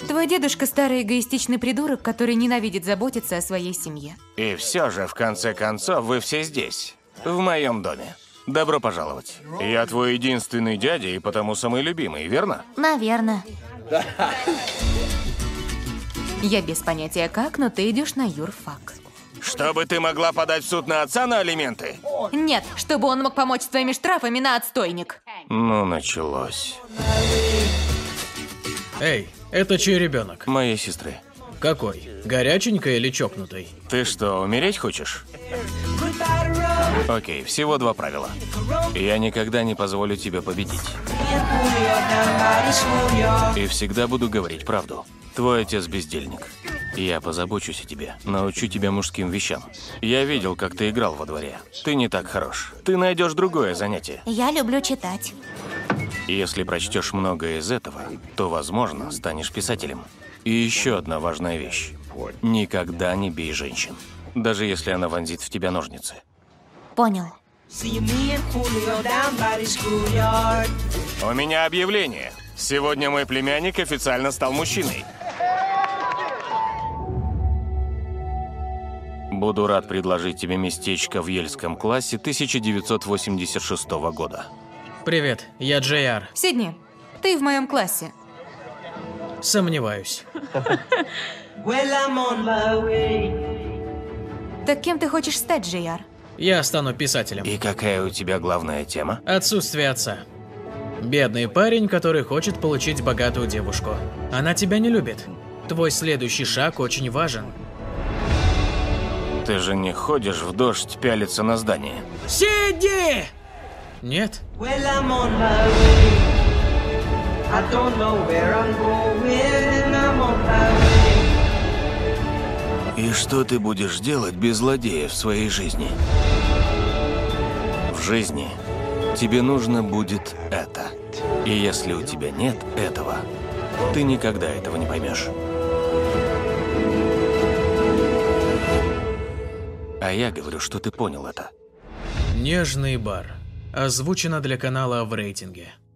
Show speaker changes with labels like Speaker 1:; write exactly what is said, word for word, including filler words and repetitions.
Speaker 1: Твой дедушка старый эгоистичный придурок, который ненавидит заботиться о своей семье.
Speaker 2: И все же, в конце концов, вы все здесь, в моем доме. Добро пожаловать. Я твой единственный дядя и потому самый любимый, верно?
Speaker 1: Наверное. Я без понятия как, но ты идешь на юрфак.
Speaker 2: Чтобы ты могла подать в суд на отца на алименты?
Speaker 1: Нет, чтобы он мог помочь с твоими штрафами на отстойник.
Speaker 2: Ну, началось.
Speaker 3: Эй, это чей ребенок?
Speaker 2: Моей сестры.
Speaker 3: Какой? Горяченькой или чокнутой?
Speaker 2: Ты что, умереть хочешь? Окей, всего два правила. Я никогда не позволю тебе победить. И всегда буду говорить правду. Твой отец бездельник. Я позабочусь о тебе, научу тебя мужским вещам. Я видел, как ты играл во дворе. Ты не так хорош. Ты найдешь другое занятие.
Speaker 1: Я люблю читать.
Speaker 2: Если прочтешь многое из этого, то, возможно, станешь писателем. И еще одна важная вещь. Никогда не бей женщин. Даже если она вонзит в тебя ножницы.
Speaker 1: Понял.
Speaker 2: У меня объявление. Сегодня мой племянник официально стал мужчиной. Буду рад предложить тебе местечко в Ельском классе тысяча девятьсот восемьдесят шестого года.
Speaker 3: Привет, я Джей Ар.
Speaker 1: Сидни, ты в моем классе.
Speaker 3: Сомневаюсь.
Speaker 1: Так кем ты хочешь стать, Джей Ар?
Speaker 3: Я стану писателем.
Speaker 2: И какая у тебя главная тема?
Speaker 3: Отсутствие отца. Бедный парень, который хочет получить богатую девушку. Она тебя не любит. Твой следующий шаг очень важен.
Speaker 2: Ты же не ходишь в дождь пялиться на здание.
Speaker 3: Сиди! Нет.
Speaker 2: И что ты будешь делать без злодея в своей жизни? В жизни тебе нужно будет это. И если у тебя нет этого, ты никогда этого не поймешь. А я говорю, что ты понял это.
Speaker 3: Нежный бар. Озвучено для канала в рейтинге.